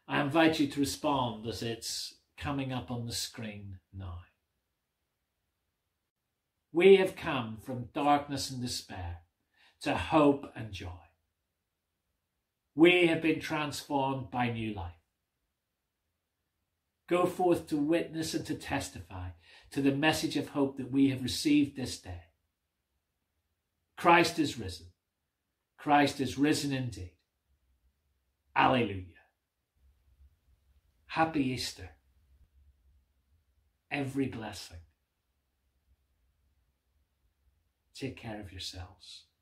I invite you to respond as it's coming up on the screen now. We have come from darkness and despair to hope and joy. We have been transformed by new life. Go forth to witness and to testify to the message of hope that we have received this day. Christ is risen. Christ is risen indeed. Alleluia. Happy Easter. Every blessing. Take care of yourselves.